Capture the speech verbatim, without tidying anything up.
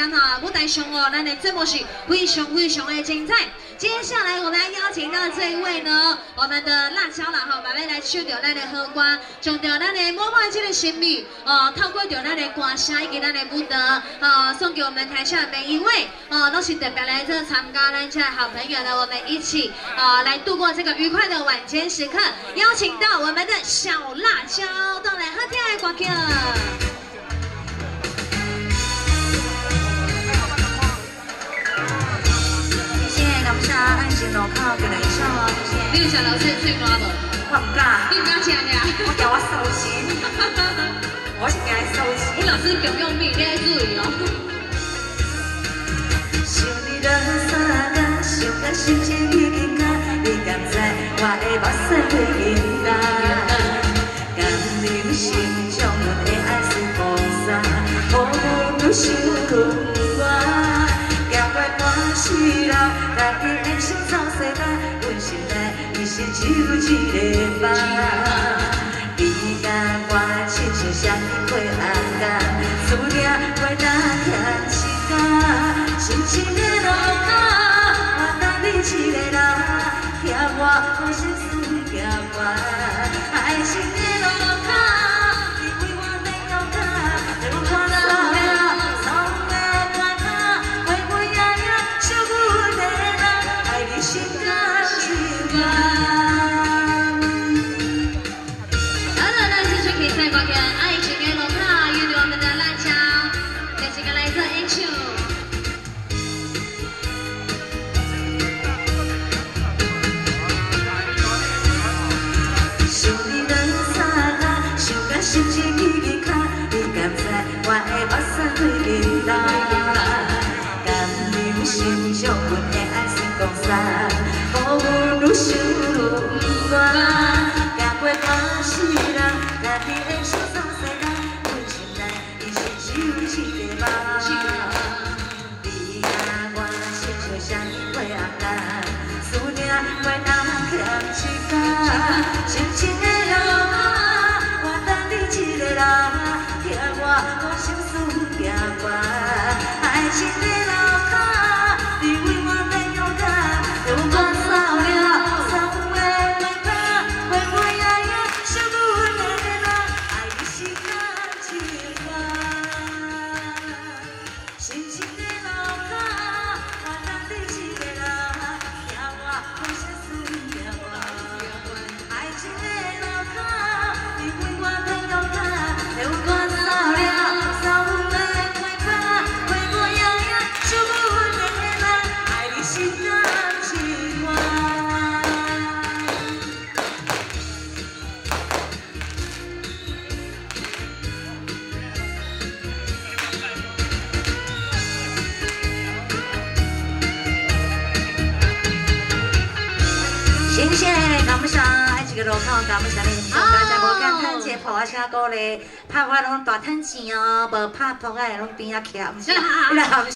间哈，舞台上哦，咱的节目是非常非常的精彩。接下来我们来邀请到这一位呢，我们的辣椒啦哈，慢慢来唱着咱的好歌，将着咱的满满这个心意，呃，透过着咱的歌声以及咱的舞蹈，呃，送给我们台下每一位，呃，都是特别来这参加咱这好朋友呢，我们一起呃来度过这个愉快的晚间时刻。邀请到我们的小辣椒，到来好听的歌曲。 感谢爱情路口给了一首哦，谢谢。 你有想老师吹歌无？ 我唔敢。 你唔敢唱呀？ 我惊我收钱，我是惊收钱。 你老师强用米，你要注意哦。 想你两三天，想到心情已经假，你敢知我的目屎会凝干？甘宁心中阮的爱是风沙，好阮愈想愈我。 是人，家己的心走世界，阮心内伊是只有一个梦。你甲我亲像双腿红红，思念袂当牵一天。深深的路口，我等你一个人，听我我心事行完。爱情的路口，你为我在摇摆，让我看到了。 心甘情愿。好的，那继续比赛歌曲《爱情的路口》，遇到我们的辣椒，这是个来自 H。想你两三天，想到心情已经卡，你敢知我的目屎会流干？甘宁心中阮的爱是江山。 好阮愈想愈不安，行过半世人，家己的心走世界，阮心内伊是只有一个梦。你甲我亲像双腿红红，思念袂当欠一天。深深的路口，我等你一个人，听我我心事行完。爱情的路口，你为我在勇敢，让我。 谢谢，感谢爱一个路口，感谢你，感谢无敢趁钱抱啊，请鼓励，拍我拢大趁钱哦，无拍抱啊，拢边仔徛，唔是，